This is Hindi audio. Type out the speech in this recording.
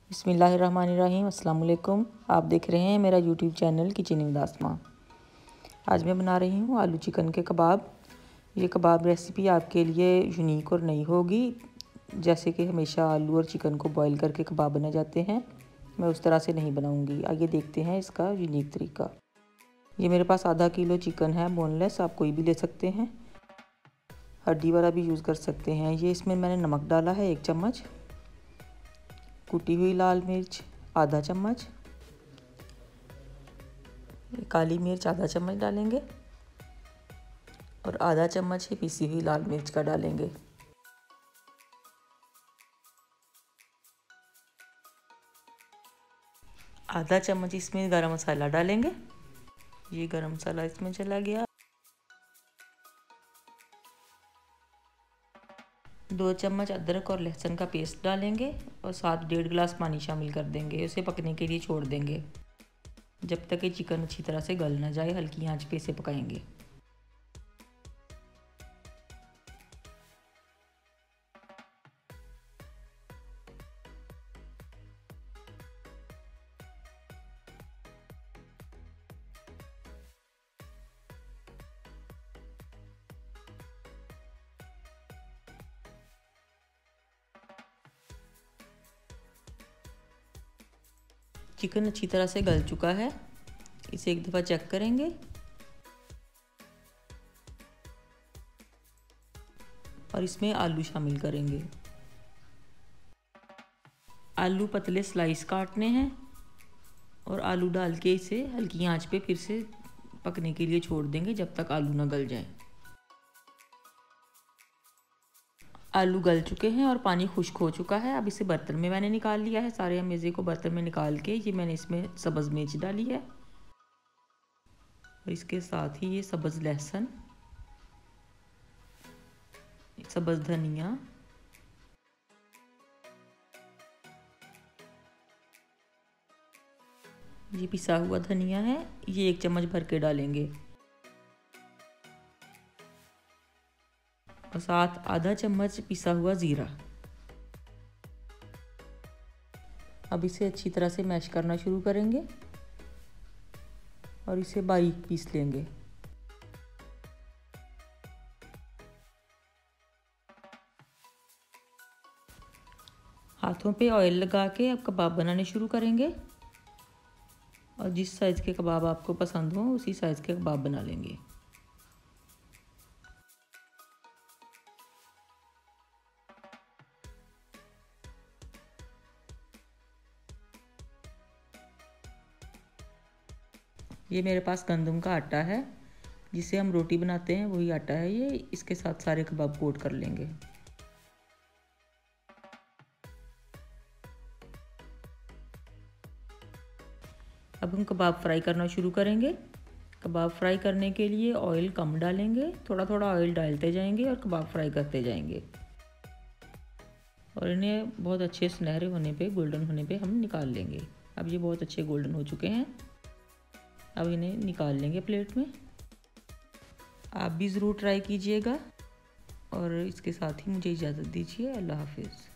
बिस्मिल्लाहिर्रहमानिर्रहीम। अस्सलाम वालेकुम। आप देख रहे हैं मेरा YouTube channel kitchen with Asma. आज मैं बना रही हूँ आलू चिकन के कबाब। ये कबाब रेसिपी आपके लिए यूनिक और नई होगी। जैसे कि हमेशा आलू और चिकन को बॉईल करके कबाब बने जाते हैं, मैं उस तरह से नहीं बनाऊँगी। आइए देखते हैं इसका यूनिक तरीका। ये मेरे पास आधा किलो चिकन है, बोनलेस। आप कोई भी ले सकते हैं, हड्डी वाला भी यूज़ कर सकते हैं। ये इसमें मैंने नमक डाला है 1 चम्मच, कुटी हुई लाल मिर्च आधा चम्मच, काली मिर्च आधा चम्मच डालेंगे और आधा चम्मच ही पिसी हुई लाल मिर्च का डालेंगे। आधा चम्मच इसमें गरम मसाला डालेंगे। ये गरम मसाला इसमें चला गया। 2 चम्मच अदरक और लहसुन का पेस्ट डालेंगे और साथ 1.5 गिलास पानी शामिल कर देंगे। उसे पकने के लिए छोड़ देंगे जब तक ये चिकन अच्छी तरह से गल ना जाए। हल्की आंच पे इसे पकाएंगे। चिकन अच्छी तरह से गल चुका है, इसे एक दफ़ा चेक करेंगे। और इसमें आलू शामिल करेंगे। आलू पतले स्लाइस काटने हैं और आलू डाल के इसे हल्की आंच पे फिर से पकने के लिए छोड़ देंगे जब तक आलू ना गल जाए। आलू गल चुके हैं और पानी खुश्क हो चुका है। अब इसे बर्तन में मैंने निकाल लिया है। सारे मेज़े को बर्तन में निकाल के ये मैंने इसमें सब्ज़ मिर्च डाली है और इसके साथ ही ये सब्ज़ लहसुन, सब्ज़ धनिया, ये पिसा हुआ धनिया है, ये 1 चम्मच भर के डालेंगे और साथ आधा चम्मच पिसा हुआ ज़ीरा। अब इसे अच्छी तरह से मैश करना शुरू करेंगे और इसे बारीक पीस लेंगे। हाथों पे ऑयल लगा के अब कबाब बनाने शुरू करेंगे और जिस साइज़ के कबाब आपको पसंद हो उसी साइज़ के कबाब बना लेंगे। ये मेरे पास गंदम का आटा है, जिसे हम रोटी बनाते हैं, वही आटा है ये। इसके साथ सारे कबाब कोट कर लेंगे। अब हम कबाब फ्राई करना शुरू करेंगे। कबाब फ्राई करने के लिए ऑयल कम डालेंगे, थोड़ा थोड़ा ऑयल डालते जाएंगे और कबाब फ्राई करते जाएंगे और इन्हें बहुत अच्छे सुनहरे होने पे, गोल्डन होने पे हम निकाल लेंगे। अब ये बहुत अच्छे गोल्डन हो चुके हैं। अब इन्हें निकाल लेंगे प्लेट में। आप भी ज़रूर ट्राई कीजिएगा और इसके साथ ही मुझे इजाज़त दीजिए। अल्लाह हाफिज़।